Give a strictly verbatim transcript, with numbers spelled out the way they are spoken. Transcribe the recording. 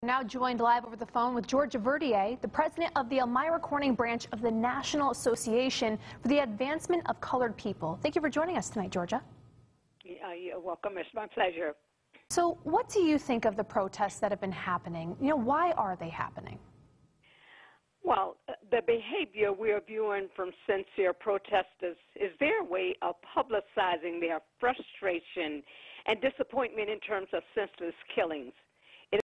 Now joined live over the phone with Georgia Verdier, the president of the Elmira Corning branch of the National Association for the Advancement of Colored People. Thank you for joining us tonight, Georgia. Uh, you're welcome. It's my pleasure. So what do you think of the protests that have been happening? You know, why are they happening? Well, the behavior we're viewing from sincere protesters is their way of publicizing their frustration and disappointment in terms of senseless killings.